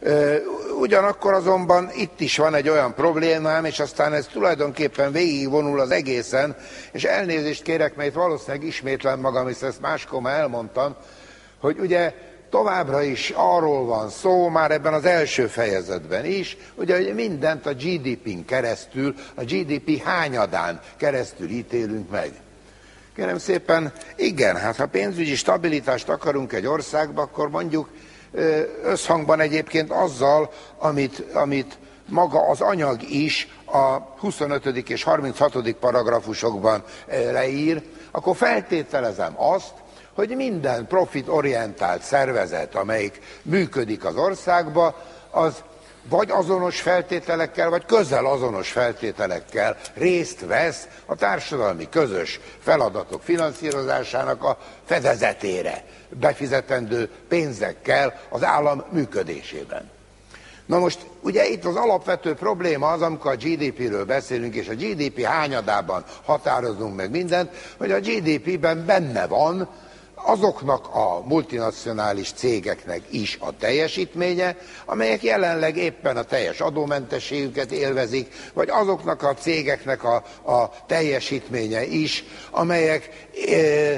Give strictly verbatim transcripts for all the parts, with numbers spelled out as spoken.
Ugyanakkor azonban itt is van egy olyan problémám, és aztán ez tulajdonképpen végigvonul az egészen, és elnézést kérek, mert valószínűleg ismétlem magam, hisz ezt máskor már elmondtam, hogy ugye továbbra is arról van szó, már ebben az első fejezetben is, ugye, hogy mindent a gé dé pén keresztül, a gé dé pé hányadán keresztül ítélünk meg. Kérem szépen, igen, hát ha pénzügyi stabilitást akarunk egy országba, akkor mondjuk összhangban egyébként azzal, amit, amit maga az anyag is a huszonötödik és harminchatodik paragrafusokban leír, akkor feltételezem azt, hogy minden profitorientált szervezet, amelyik működik az országban, az vagy azonos feltételekkel, vagy közel azonos feltételekkel részt vesz a társadalmi közös feladatok finanszírozásának a fedezetére, befizetendő pénzekkel az állam működésében. Na most, ugye itt az alapvető probléma az, amikor a gé dé péről beszélünk, és a gé dé pé hányadában határozunk meg mindent, hogy a gé dé pében benne van azoknak a multinacionális cégeknek is a teljesítménye, amelyek jelenleg éppen a teljes adómentességüket élvezik, vagy azoknak a cégeknek a, a teljesítménye is, amelyek e, e,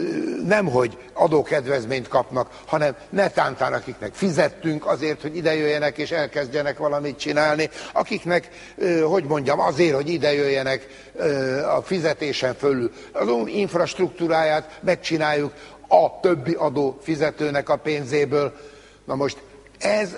nemhogy adókedvezményt kapnak, hanem netántán akiknek fizettünk azért, hogy idejöjjenek és elkezdjenek valamit csinálni, akiknek, e, hogy mondjam, azért, hogy idejöjjenek e, a fizetésen fölül az infrastruktúráját megcsináljuk, a többi adófizetőnek a pénzéből. Na most ez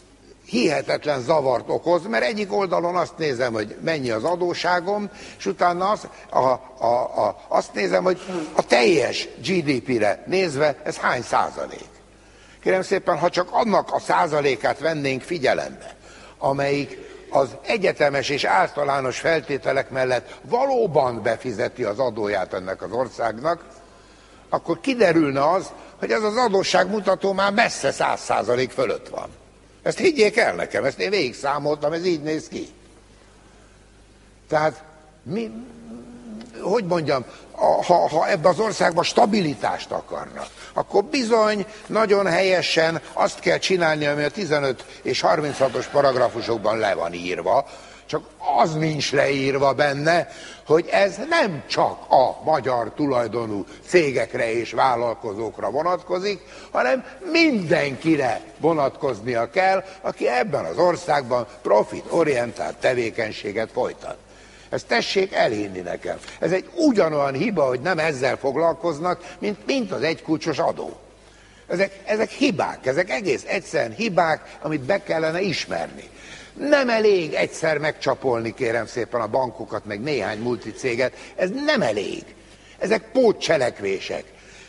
hihetetlen zavart okoz, mert egyik oldalon azt nézem, hogy mennyi az adósságom, és utána az, a, a, a, azt nézem, hogy a teljes gé dé pére nézve ez hány százalék. Kérem szépen, ha csak annak a százalékát vennénk figyelembe, amelyik az egyetemes és általános feltételek mellett valóban befizeti az adóját ennek az országnak, akkor kiderülne az, hogy ez az adósságmutató már messze száz százalék fölött van. Ezt higgyék el nekem, ezt én végig számoltam, ez így néz ki. Tehát, mi, hogy mondjam, ha, ha ebben az országban stabilitást akarnak, akkor bizony nagyon helyesen azt kell csinálni, ami a tizenöt és harminchatos paragrafusokban le van írva, csak az nincs leírva benne, hogy ez nem csak a magyar tulajdonú cégekre és vállalkozókra vonatkozik, hanem mindenkire vonatkoznia kell, aki ebben az országban profitorientált tevékenységet folytat. Ezt tessék elhinni nekem. Ez egy ugyanolyan hiba, hogy nem ezzel foglalkoznak, mint, mint az egykulcsos adó. Ezek, ezek hibák, ezek egész egyszerűen hibák, amit be kellene ismerni. Nem elég egyszer megcsapolni, kérem szépen, a bankokat, meg néhány multicéget, ez nem elég. Ezek pótcselekvések.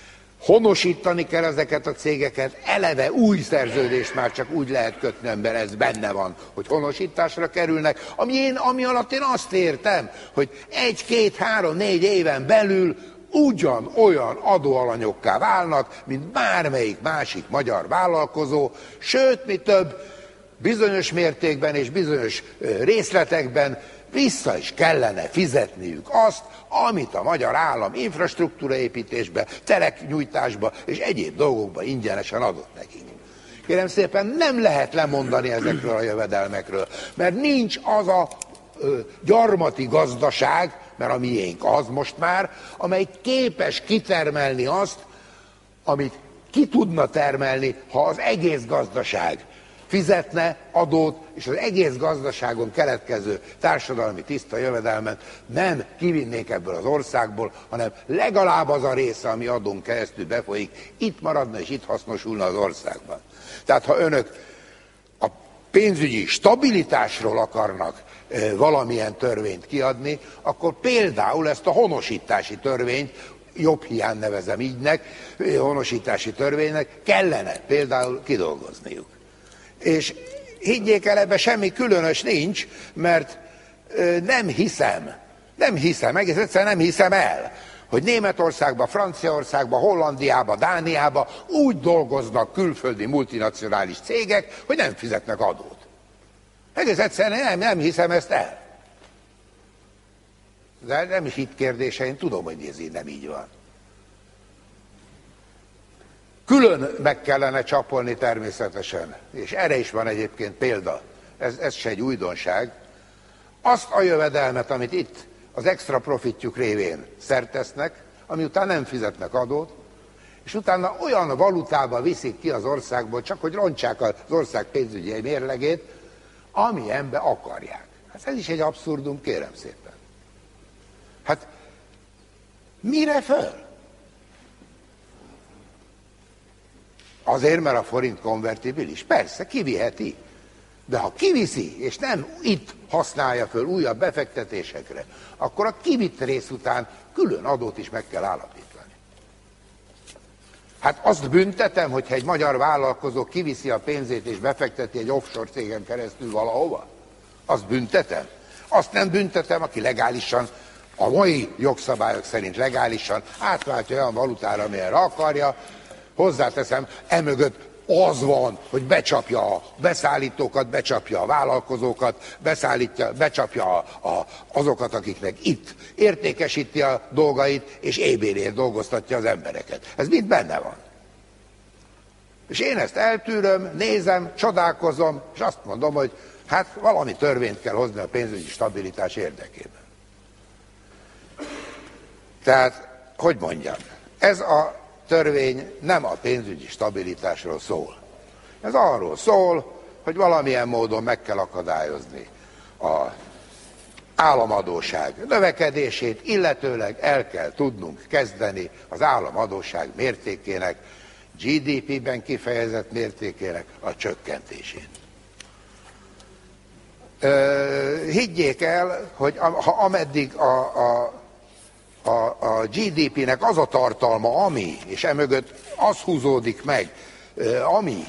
Honosítani kell ezeket a cégeket, eleve új szerződést már csak úgy lehet kötni, ember, ez benne van, hogy honosításra kerülnek, ami, én, ami alatt én azt értem, hogy egy, két, három, négy éven belül ugyanolyan adóalanyokká válnak, mint bármelyik másik magyar vállalkozó, sőt, mi több, bizonyos mértékben és bizonyos részletekben vissza is kellene fizetniük azt, amit a magyar állam infrastruktúraépítésbe, teleknyújtásba és egyéb dolgokba ingyenesen adott nekik. Kérem szépen, nem lehet lemondani ezekről a jövedelmekről, mert nincs az a ö, gyarmati gazdaság, mert a miénk az most már, amely képes kitermelni azt, amit ki tudna termelni, ha az egész gazdaság fizetne adót, és az egész gazdaságon keletkező társadalmi tiszta jövedelmet nem kivinnék ebből az országból, hanem legalább az a része, ami adón keresztül befolyik, itt maradna és itt hasznosulna az országban. Tehát ha önök a pénzügyi stabilitásról akarnak e, valamilyen törvényt kiadni, akkor például ezt a honosítási törvényt, jobb hiány nevezem ígynek, honosítási törvénynek kellene például kidolgozniuk. És higgyék el, ebben semmi különös nincs, mert ö, nem hiszem, nem hiszem, egész egyszerűen nem hiszem el, hogy Németországban, Franciaországban, Hollandiában, Dániában úgy dolgoznak külföldi multinacionális cégek, hogy nem fizetnek adót. Egész egyszerűen nem, nem hiszem ezt el. De nem is hit kérdése, én tudom, hogy ez így nem így van. Külön meg kellene csapolni természetesen, és erre is van egyébként példa, ez, ez se egy újdonság, azt a jövedelmet, amit itt az extra profitjuk révén szertesznek, ami után nem fizetnek adót, és utána olyan valutába viszik ki az országból, csak hogy rontsák az ország pénzügyi mérlegét, amilyenbe akarják. Hát ez is egy abszurdum, kérem szépen. Hát mire föl? Azért, mert a forint konvertibilis? Persze, kiviheti. De ha kiviszi, és nem itt használja föl újabb befektetésekre, akkor a kivitt rész után külön adót is meg kell állapítani. Hát azt büntetem, hogyha egy magyar vállalkozó kiviszi a pénzét és befekteti egy offshore cégen keresztül valahova? Azt büntetem? Azt nem büntetem, aki legálisan, a mai jogszabályok szerint legálisan átváltja olyan valutára, amilyenre akarja. Hozzáteszem, emögött az van, hogy becsapja a beszállítókat, becsapja a vállalkozókat, beszállítja, becsapja a, a, azokat, akiknek itt értékesíti a dolgait, és ébérért dolgoztatja az embereket. Ez mind benne van. És én ezt eltűröm, nézem, csodálkozom, és azt mondom, hogy hát valami törvényt kell hozni a pénzügyi stabilitás érdekében. Tehát, hogy mondjam, ez a törvény nem a pénzügyi stabilitásról szól. Ez arról szól, hogy valamilyen módon meg kell akadályozni az államadósság növekedését, illetőleg el kell tudnunk kezdeni az államadósság mértékének, gé dé pé-ben kifejezett mértékének a csökkentését. Higgyék el, hogy ha ameddig a, a A, a gé dé pé-nek az a tartalma, ami, és emögött az húzódik meg, ami,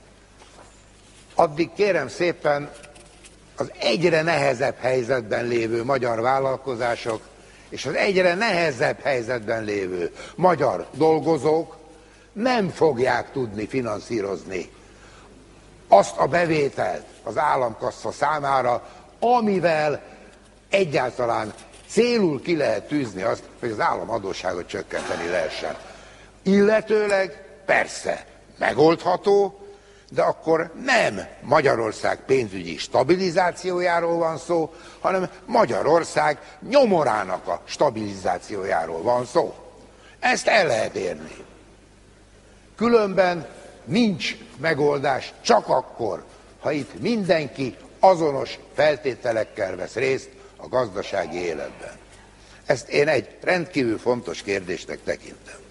addig kérem szépen az egyre nehezebb helyzetben lévő magyar vállalkozások és az egyre nehezebb helyzetben lévő magyar dolgozók nem fogják tudni finanszírozni azt a bevételt az államkassa számára, amivel egyáltalán célul ki lehet tűzni azt, hogy az államadósságot csökkenteni lehessen. Illetőleg persze megoldható, de akkor nem Magyarország pénzügyi stabilizációjáról van szó, hanem Magyarország nyomorának a stabilizációjáról van szó. Ezt el lehet érni. Különben nincs megoldás, csak akkor, ha itt mindenki azonos feltételekkel vesz részt a gazdasági életben. Ezt én egy rendkívül fontos kérdésnek tekintem.